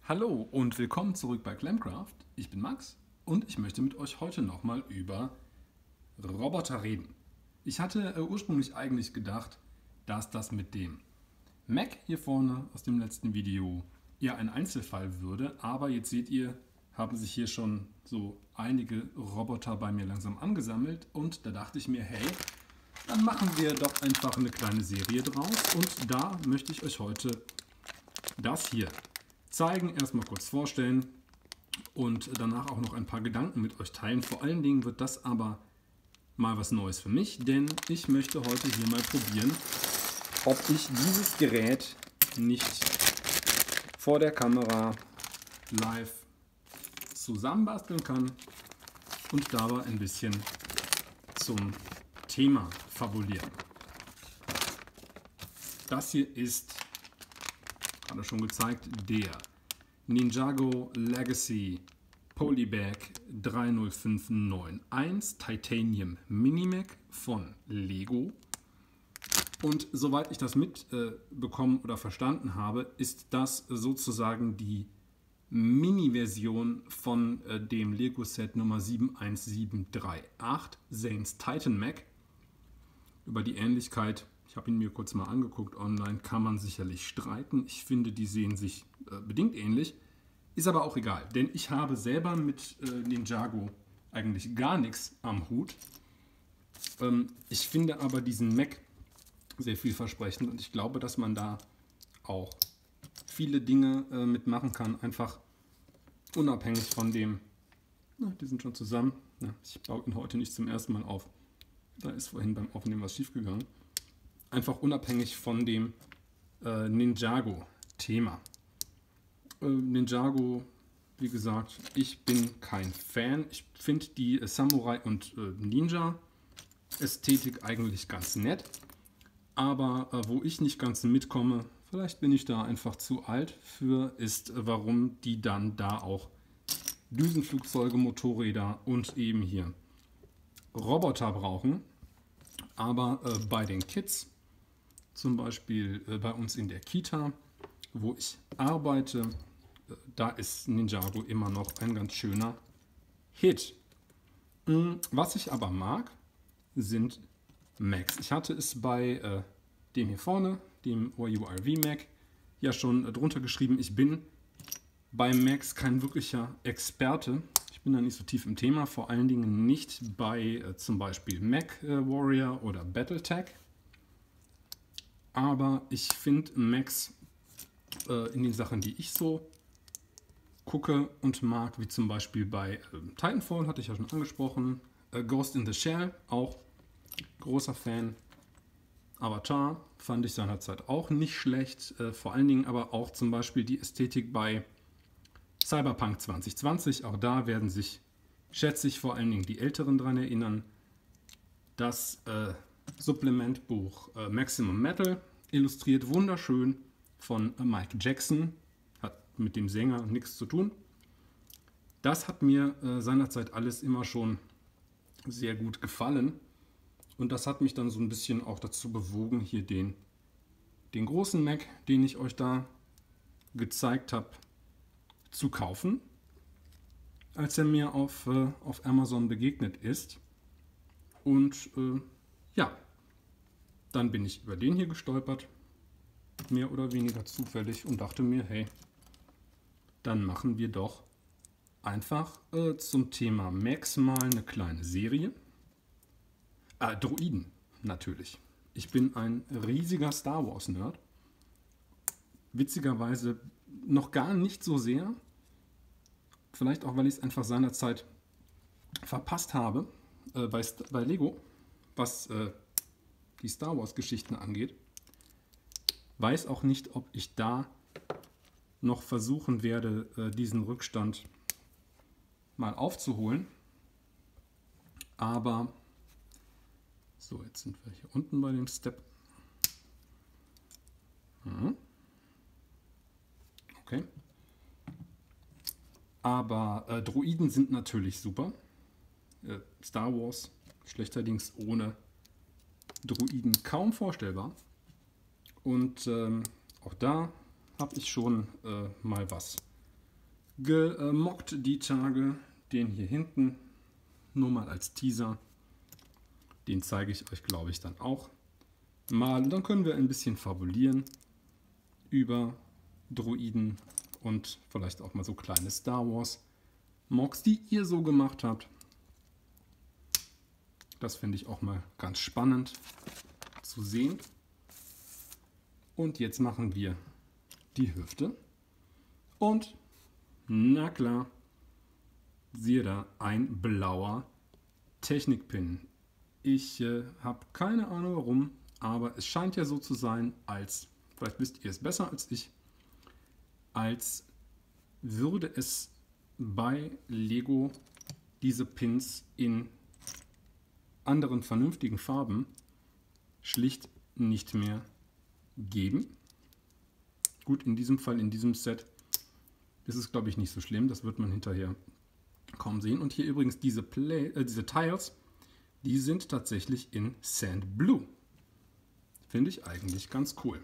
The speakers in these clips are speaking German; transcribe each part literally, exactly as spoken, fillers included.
Hallo und willkommen zurück bei Clamcraft. Ich bin Max und ich möchte mit euch heute nochmal über Roboter reden. Ich hatte äh, ursprünglich eigentlich gedacht, dass das mit dem Mac hier vorne aus dem letzten Video eher ein Einzelfall würde, aber jetzt seht ihr, haben sich hier schon so einige Roboter bei mir langsam angesammelt und da dachte ich mir, hey, dann machen wir doch einfach eine kleine Serie draus und da möchte ich euch heute das hier zeigen, erstmal kurz vorstellen und danach auch noch ein paar Gedanken mit euch teilen. Vor allen Dingen wird das aber mal was Neues für mich, denn ich möchte heute hier mal probieren, ob ich dieses Gerät nicht vor der Kamera live zusammenbasteln kann und dabei ein bisschen zum Thema fabulieren. Das hier ist, gerade schon gezeigt, der Ninjago Legacy Polybag drei null fünf neun eins Titanium Minimac von Lego. Und soweit ich das mitbekommen äh, oder verstanden habe, ist das sozusagen die Mini-Version von äh, dem Lego-Set Nummer sieben eins sieben drei acht Zane's Titan Mac. Über die Ähnlichkeit, ich habe ihn mir kurz mal angeguckt online, kann man sicherlich streiten. Ich finde, die sehen sich äh, bedingt ähnlich. Ist aber auch egal, denn ich habe selber mit äh, Ninjago eigentlich gar nichts am Hut. Ähm, ich finde aber diesen Mac sehr vielversprechend und ich glaube, dass man da auch viele Dinge äh, mitmachen kann, einfach unabhängig von dem, na, die sind schon zusammen, na, ich baue ihn heute nicht zum ersten Mal auf, da ist vorhin beim Aufnehmen was schief gegangen, einfach unabhängig von dem äh, Ninjago-Thema. Äh, Ninjago, wie gesagt, ich bin kein Fan, ich finde die äh, Samurai und äh, Ninja-Ästhetik eigentlich ganz nett. Aber äh, wo ich nicht ganz mitkomme, vielleicht bin ich da einfach zu alt für, ist, äh, warum die dann da auch Düsenflugzeuge, Motorräder und eben hier Roboter brauchen. Aber äh, bei den Kids, zum Beispiel äh, bei uns in der Kita, wo ich arbeite, äh, da ist Ninjago immer noch ein ganz schöner Hit. Mhm. Was ich aber mag, sind Macs. Ich hatte es bei äh, dem hier vorne, dem O U R V Mac, ja schon äh, drunter geschrieben, ich bin bei Macs kein wirklicher Experte. Ich bin da nicht so tief im Thema, vor allen Dingen nicht bei äh, zum Beispiel Mac äh, Warrior oder Battletech. Aber ich finde Macs äh, in den Sachen, die ich so gucke und mag, wie zum Beispiel bei äh, Titanfall, hatte ich ja schon angesprochen, äh, Ghost in the Shell, auch großer Fan. Avatar fand ich seinerzeit auch nicht schlecht. Äh, vor allen Dingen aber auch zum Beispiel die Ästhetik bei Cyberpunk zwanzig zwanzig. Auch da werden sich, schätze ich, vor allen Dingen die Älteren daran erinnern. Das äh, Supplementbuch äh, Maximum Metal, illustriert wunderschön von äh, Mike Jackson. Hat mit dem Sänger nichts zu tun. Das hat mir äh, seinerzeit alles immer schon sehr gut gefallen. Und das hat mich dann so ein bisschen auch dazu bewogen, hier den, den großen Mac, den ich euch da gezeigt habe, zu kaufen, als er mir auf, äh, auf Amazon begegnet ist. Und äh, ja, dann bin ich über den hier gestolpert, mehr oder weniger zufällig, und dachte mir, hey, dann machen wir doch einfach äh, zum Thema Macs mal eine kleine Serie. Ah, Droiden, natürlich. Ich bin ein riesiger Star Wars Nerd. Witzigerweise noch gar nicht so sehr. Vielleicht auch, weil ich es einfach seinerzeit verpasst habe äh, bei, bei Lego, was äh, die Star Wars Geschichten angeht. Weiß auch nicht, ob ich da noch versuchen werde, äh, diesen Rückstand mal aufzuholen. Aber so, jetzt sind wir hier unten bei dem Step. Okay. Aber äh, Droiden sind natürlich super. Äh, Star Wars schlechterdings ohne Droiden kaum vorstellbar. Und ähm, auch da habe ich schon äh, mal was gemockt die Tage. Den hier hinten nur mal als Teaser. Den zeige ich euch, glaube ich, dann auch mal. Und dann können wir ein bisschen fabulieren über Droiden und vielleicht auch mal so kleine Star Wars Mocks, die ihr so gemacht habt. Das finde ich auch mal ganz spannend zu sehen. Und jetzt machen wir die Hüfte. Und na klar, siehe da, ein blauer Technikpin. Ich äh, habe keine Ahnung warum, aber es scheint ja so zu sein, als, vielleicht wisst ihr es besser als ich, als würde es bei Lego diese Pins in anderen vernünftigen Farben schlicht nicht mehr geben. Gut, in diesem Fall, in diesem Set ist es, glaube ich, nicht so schlimm. Das wird man hinterher kaum sehen. Und hier übrigens diese, Play, äh, diese Tiles, die sind tatsächlich in Sand Blue. Finde ich eigentlich ganz cool.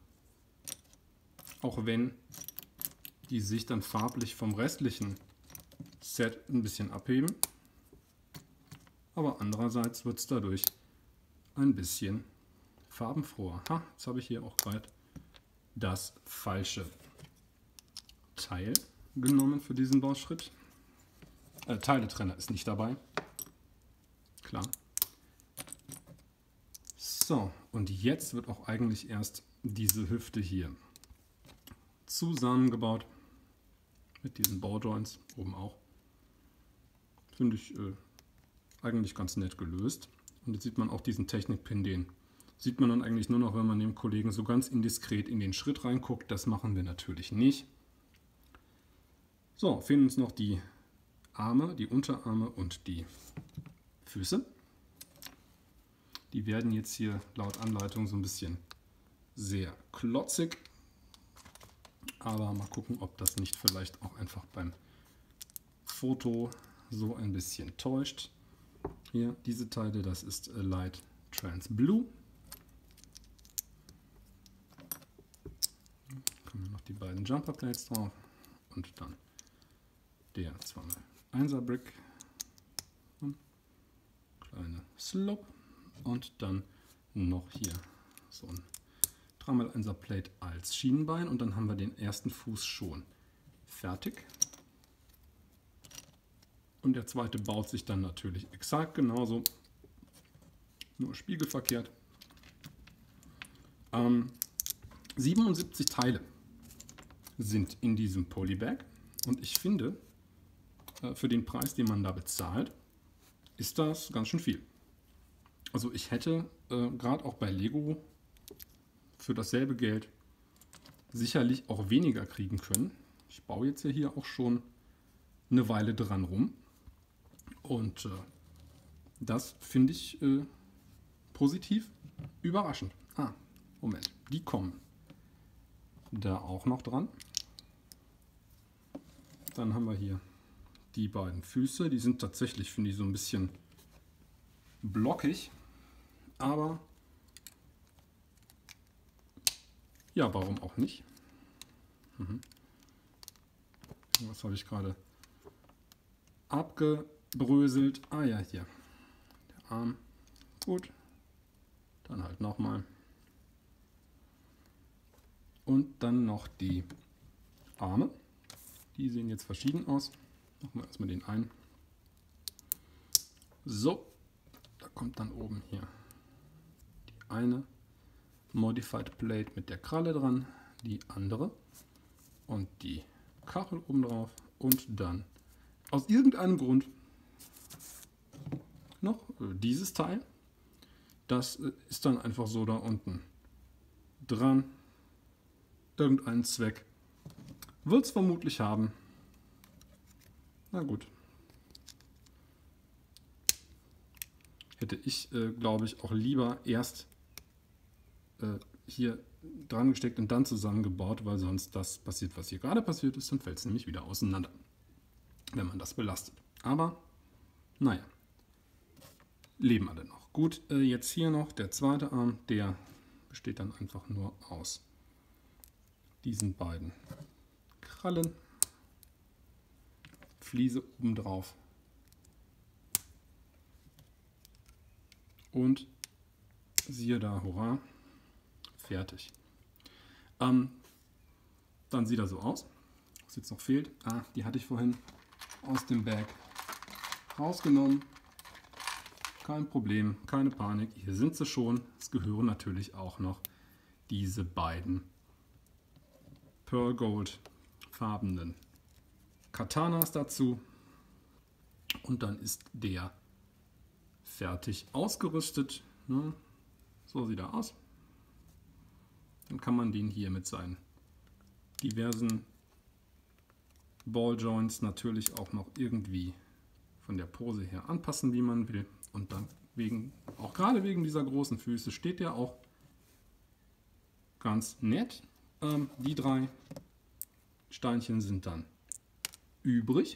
Auch wenn die sich dann farblich vom restlichen Set ein bisschen abheben. Aber andererseits wird es dadurch ein bisschen farbenfroher. Ha, jetzt habe ich hier auch gerade das falsche Teil genommen für diesen Bauschritt. Äh, Teiletrenner ist nicht dabei. Klar. So, und jetzt wird auch eigentlich erst diese Hüfte hier zusammengebaut. Mit diesen Baujoints oben auch. Finde ich äh, eigentlich ganz nett gelöst. Und jetzt sieht man auch diesen Technikpin, den sieht man dann eigentlich nur noch, wenn man dem Kollegen so ganz indiskret in den Schritt reinguckt. Das machen wir natürlich nicht. So, fehlen uns noch die Arme, die Unterarme und die Füße. Die werden jetzt hier laut Anleitung so ein bisschen sehr klotzig. Aber mal gucken, ob das nicht vielleicht auch einfach beim Foto so ein bisschen täuscht. Hier, diese Teile, das ist Light Trans Blue. Kommen noch die beiden Jumper Plates drauf und dann der zwei mal eins er Brick, kleine Slope und dann noch hier so ein drei mal eins er Plate als Schienenbein und dann haben wir den ersten Fuß schon fertig. Und der zweite baut sich dann natürlich exakt genauso, nur spiegelverkehrt. Ähm, siebenundsiebzig Teile sind in diesem Polybag und ich finde, äh, für den Preis, den man da bezahlt, ist das ganz schön viel. Also ich hätte äh, gerade auch bei Lego für dasselbe Geld sicherlich auch weniger kriegen können. Ich baue jetzt ja hier auch schon eine Weile dran rum. Und äh, das finde ich äh, positiv überraschend. Ah, Moment, die kommen da auch noch dran. Dann haben wir hier die beiden Füße. Die sind tatsächlich, finde ich, so ein bisschen blockig. Aber ja, warum auch nicht? Mhm. Was habe ich gerade abgebröselt? Ah ja, hier. Der Arm. Gut. Dann halt nochmal. Und dann noch die Arme. Die sehen jetzt verschieden aus. Machen wir erstmal den einen. So. Da kommt dann oben hier die eine Modified Plate mit der Kralle dran. Die andere. Und die Kachel oben drauf. Und dann aus irgendeinem Grund noch dieses Teil. Das ist dann einfach so da unten dran. Irgendeinen Zweck wird es vermutlich haben. Na gut. Hätte ich, äh, glaube ich, auch lieber erst äh, hier dran gesteckt und dann zusammengebaut, weil sonst das passiert, was hier gerade passiert ist, dann fällt es nämlich wieder auseinander, wenn man das belastet. Aber, naja, leben alle noch. Gut, äh, jetzt hier noch der zweite Arm, der besteht dann einfach nur aus diesen beiden Krallen. Fliese oben drauf. Und siehe da, hurra, fertig. Ähm, dann sieht er so aus. Was jetzt noch fehlt, ah, die hatte ich vorhin aus dem Bag rausgenommen. Kein Problem, keine Panik, hier sind sie schon. Es gehören natürlich auch noch diese beiden Pearl Gold farbenen Katanas dazu. Und dann ist der fertig ausgerüstet. So sieht er aus. Dann kann man den hier mit seinen diversen Balljoints natürlich auch noch irgendwie von der Pose her anpassen, wie man will. Und dann wegen, auch gerade wegen dieser großen Füße, steht der auch ganz nett. Ähm, die drei Steinchen sind dann übrig.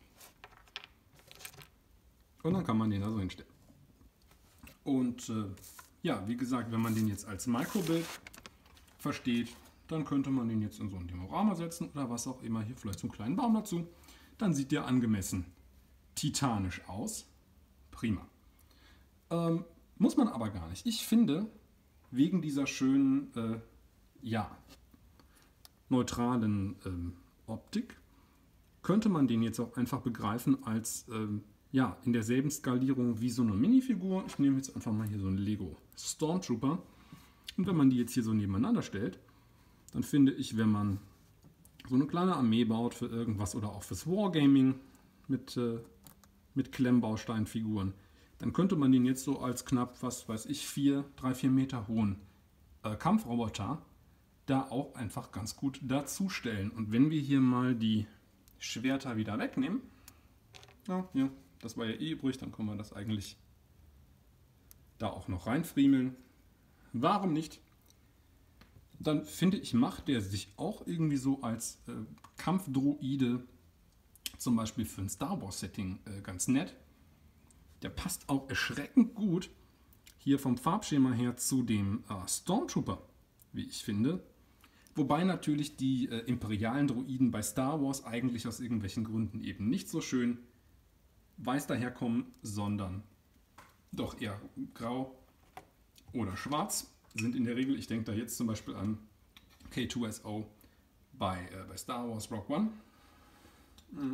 Und dann kann man den da so hinstellen. Und äh, ja, wie gesagt, wenn man den jetzt als Mikrobild versteht, dann könnte man den jetzt in so ein Diorama setzen oder was auch immer. Hier vielleicht so einen kleinen Baum dazu. Dann sieht der angemessen titanisch aus. Prima. Ähm, muss man aber gar nicht. Ich finde, wegen dieser schönen, äh, ja, neutralen ähm, Optik, könnte man den jetzt auch einfach begreifen als, ähm, ja, in derselben Skalierung wie so eine Minifigur. Ich nehme jetzt einfach mal hier so einen Lego Stormtrooper. Und wenn man die jetzt hier so nebeneinander stellt, dann finde ich, wenn man so eine kleine Armee baut für irgendwas oder auch fürs Wargaming mit, äh, mit Klemmbausteinfiguren, dann könnte man den jetzt so als knapp, was weiß ich, vier, drei, vier Meter hohen äh, Kampfroboter da auch einfach ganz gut dazustellen. Und wenn wir hier mal die Schwerter wieder wegnehmen, ja, ja, das war ja eh übrig, dann können wir das eigentlich da auch noch reinfriemeln. Warum nicht? Dann finde ich, macht der sich auch irgendwie so als äh, Kampfdroide, zum Beispiel für ein Star Wars Setting, äh, ganz nett. Der passt auch erschreckend gut hier vom Farbschema her zu dem äh, Stormtrooper, wie ich finde. Wobei natürlich die äh, imperialen Droiden bei Star Wars eigentlich aus irgendwelchen Gründen eben nicht so schön weiß daherkommen, sondern doch eher grau oder schwarz sind in der Regel. Ich denke da jetzt zum Beispiel an K zwei S O bei, äh, bei Star Wars Rogue One. Hm.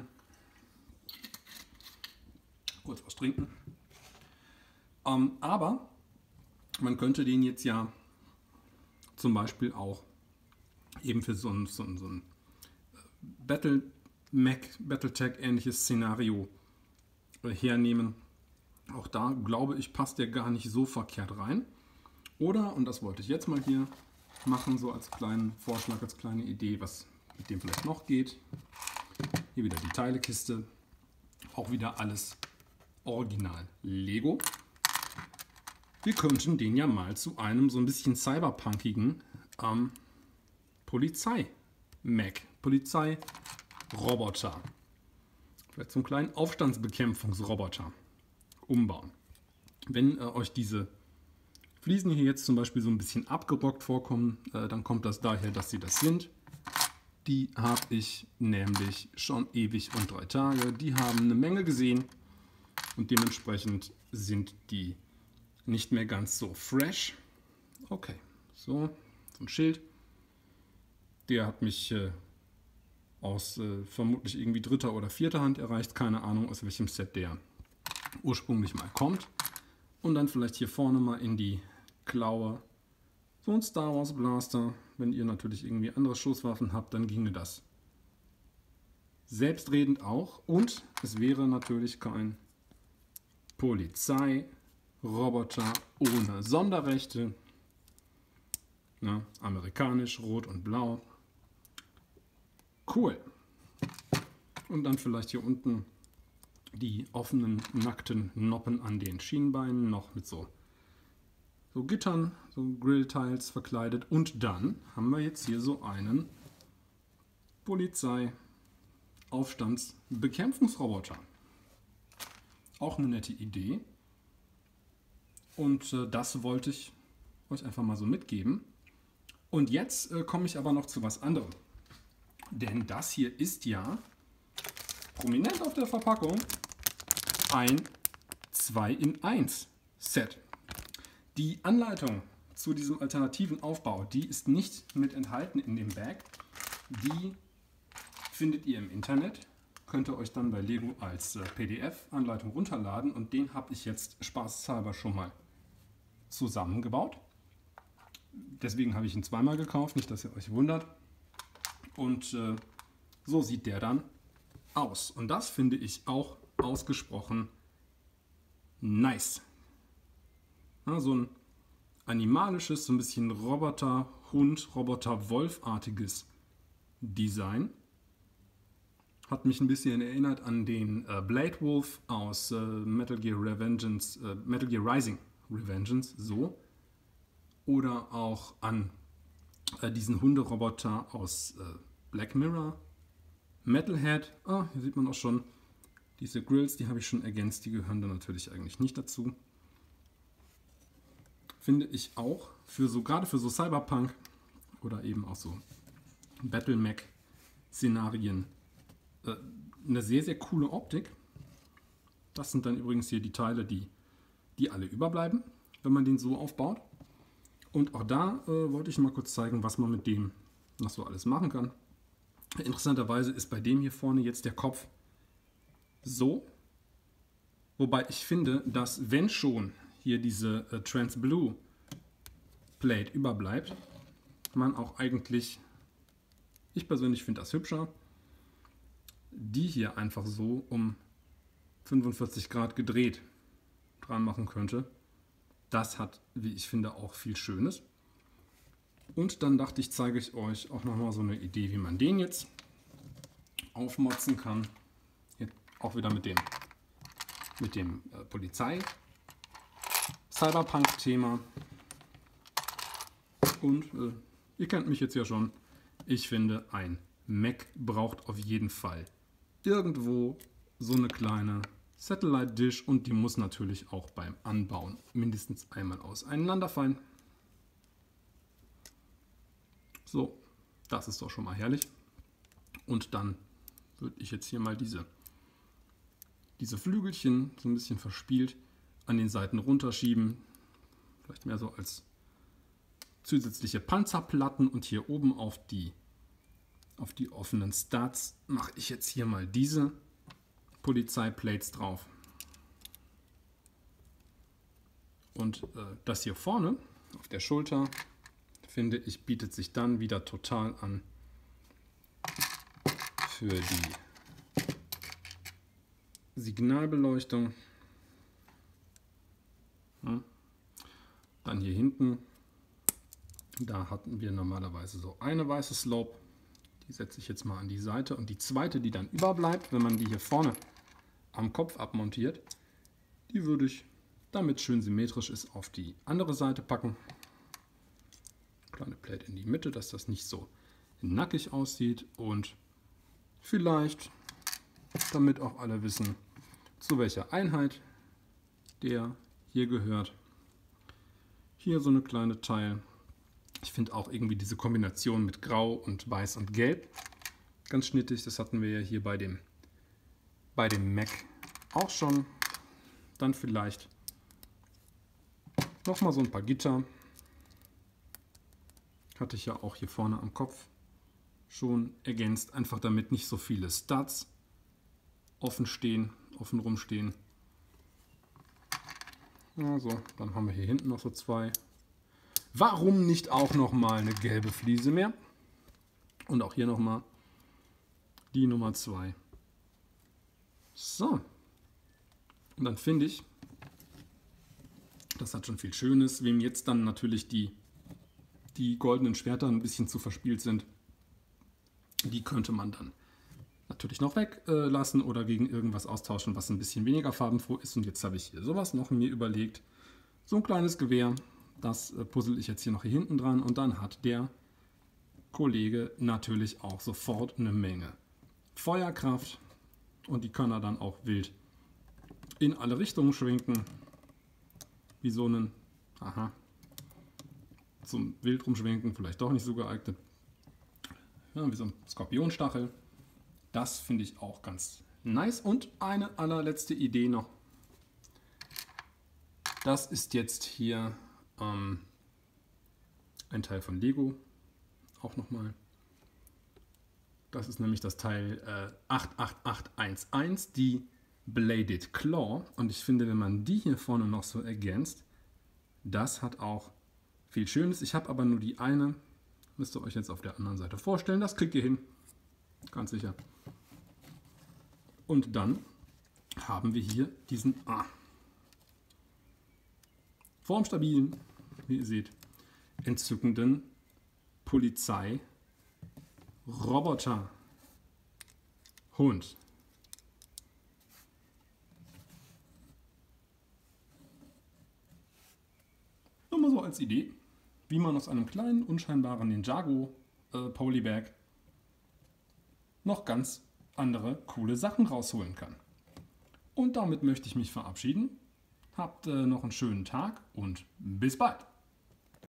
Kurz was trinken. Ähm, aber man könnte den jetzt ja zum Beispiel auch eben für so ein, so ein, so ein Battle Mech, Battletech ähnliches Szenario äh, hernehmen. Auch da glaube ich, passt der gar nicht so verkehrt rein. Oder, und das wollte ich jetzt mal hier machen, so als kleinen Vorschlag, als kleine Idee, was mit dem vielleicht noch geht. Hier wieder die Teilekiste. Auch wieder alles Original Lego. Wir könnten den ja mal zu einem so ein bisschen cyberpunkigen ähm, Polizei-Mac, Polizei-Roboter, vielleicht so einen kleinen Aufstandsbekämpfungsroboter umbauen. Wenn äh, euch diese Fliesen hier jetzt zum Beispiel so ein bisschen abgerockt vorkommen, äh, dann kommt das daher, dass sie das sind. Die habe ich nämlich schon ewig und drei Tage. Die haben eine Menge gesehen und dementsprechend sind die nicht mehr ganz so fresh. Okay, so, so ein Schild. Der hat mich äh, aus äh, vermutlich irgendwie dritter oder vierter Hand erreicht. Keine Ahnung, aus welchem Set der ursprünglich mal kommt. Und dann vielleicht hier vorne mal in die Klaue so ein Star Wars Blaster. Wenn ihr natürlich irgendwie andere Schusswaffen habt, dann ginge das selbstredend auch. Und es wäre natürlich kein Polizeiroboter ohne Sonderrechte. Na, amerikanisch, rot und blau. Cool. Und dann vielleicht hier unten die offenen, nackten Noppen an den Schienbeinen noch mit so, so Gittern, so Grillteils verkleidet. Und dann haben wir jetzt hier so einen Polizei-Aufstandsbekämpfungsroboter. Auch eine nette Idee. Und äh, das wollte ich euch einfach mal so mitgeben. Und jetzt äh, komme ich aber noch zu was anderem. Denn das hier ist ja prominent auf der Verpackung ein zwei in eins Set. Die Anleitung zu diesem alternativen Aufbau, die ist nicht mit enthalten in dem Bag. Die findet ihr im Internet. Könnt ihr euch dann bei Lego als P D F-Anleitung runterladen und den habe ich jetzt spaßeshalber schon mal zusammengebaut. Deswegen habe ich ihn zweimal gekauft, nicht dass ihr euch wundert. Und äh, so sieht der dann aus. Und das finde ich auch ausgesprochen nice. Ja, so ein animalisches, so ein bisschen Roboter-Hund, Roboter-Wolf-artiges Design. Hat mich ein bisschen erinnert an den äh, Blade Wolf aus äh, Metal Gear Revengeance, äh, Metal Gear Rising Revengeance, so. Oder auch an äh, diesen Hunderoboter aus äh, Black Mirror. Metalhead, ah, hier sieht man auch schon, diese Grills, die habe ich schon ergänzt, die gehören da natürlich eigentlich nicht dazu. Finde ich auch, für so, gerade für so Cyberpunk oder eben auch so Battle-Mech-Szenarien, eine sehr, sehr coole Optik. Das sind dann übrigens hier die Teile, die, die alle überbleiben, wenn man den so aufbaut. Und auch da äh, wollte ich mal kurz zeigen, was man mit dem noch so alles machen kann. Interessanterweise ist bei dem hier vorne jetzt der Kopf so. Wobei ich finde, dass wenn schon hier diese äh, Trans-Blue Plate überbleibt, man auch eigentlich, ich persönlich finde das hübscher, die hier einfach so um fünfundvierzig Grad gedreht dran machen könnte. Das hat, wie ich finde, auch viel Schönes. Und dann dachte ich, zeige ich euch auch nochmal so eine Idee, wie man den jetzt aufmotzen kann. Hier auch wieder mit dem, mit dem äh, Polizei-Cyberpunk-Thema. Und äh, ihr kennt mich jetzt ja schon. Ich finde, ein Mech braucht auf jeden Fall irgendwo so eine kleine Satellite Dish und die muss natürlich auch beim Anbauen mindestens einmal auseinanderfallen. So, das ist doch schon mal herrlich. Und dann würde ich jetzt hier mal diese, diese Flügelchen so ein bisschen verspielt an den Seiten runterschieben. Vielleicht mehr so als zusätzliche Panzerplatten und hier oben auf die Auf die offenen Studs mache ich jetzt hier mal diese Polizeiplates drauf. Und äh, das hier vorne auf der Schulter, finde ich, bietet sich dann wieder total an für die Signalbeleuchtung. Ja. Dann hier hinten, da hatten wir normalerweise so eine weiße Slope. Die setze ich jetzt mal an die Seite und die zweite, die dann überbleibt, wenn man die hier vorne am Kopf abmontiert, die würde ich, damit es schön symmetrisch ist, auf die andere Seite packen. Kleine Plate in die Mitte, dass das nicht so nackig aussieht und vielleicht, damit auch alle wissen, zu welcher Einheit der hier gehört, hier so eine kleine Teil. Ich finde auch irgendwie diese Kombination mit Grau und Weiß und Gelb ganz schnittig. Das hatten wir ja hier bei dem, bei dem Mech auch schon. Dann vielleicht nochmal so ein paar Gitter. Hatte ich ja auch hier vorne am Kopf schon ergänzt. Einfach damit nicht so viele Studs offen stehen, offen rumstehen. Also, dann haben wir hier hinten noch so zwei. Warum nicht auch noch mal eine gelbe Fliese mehr? Und auch hier noch mal die Nummer zwei. So. Und dann finde ich, das hat schon viel Schönes. Wem jetzt dann natürlich die, die goldenen Schwerter ein bisschen zu verspielt sind, die könnte man dann natürlich noch weglassen äh, oder gegen irgendwas austauschen, was ein bisschen weniger farbenfroh ist. Und jetzt habe ich hier sowas noch mir überlegt. So ein kleines Gewehr. Das puzzle ich jetzt hier noch hier hinten dran und dann hat der Kollege natürlich auch sofort eine Menge Feuerkraft und die kann er dann auch wild in alle Richtungen schwenken. Wie so einen, aha, zum wild rumschwenken, vielleicht doch nicht so geeignet. Ja, wie so ein Skorpionstachel. Das finde ich auch ganz Nice. Und eine allerletzte Idee noch. Das ist jetzt hier ähm, ein Teil von Lego. Auch nochmal. Das ist nämlich das Teil äh, acht acht acht eins eins, die Bladed Claw. Und ich finde, wenn man die hier vorne noch so ergänzt, das hat auch viel Schönes. Ich habe aber nur die eine. Müsst ihr euch jetzt auf der anderen Seite vorstellen. Das kriegt ihr hin. Ganz sicher. Und dann haben wir hier diesen ah, formstabilen, wie ihr seht, entzückenden Polizei-Roboter Hund. Nur mal so als Idee, wie man aus einem kleinen, unscheinbaren Ninjago äh, Polybag noch ganz andere coole Sachen rausholen kann. Und damit möchte ich mich verabschieden. Habt äh, noch einen schönen Tag und bis bald.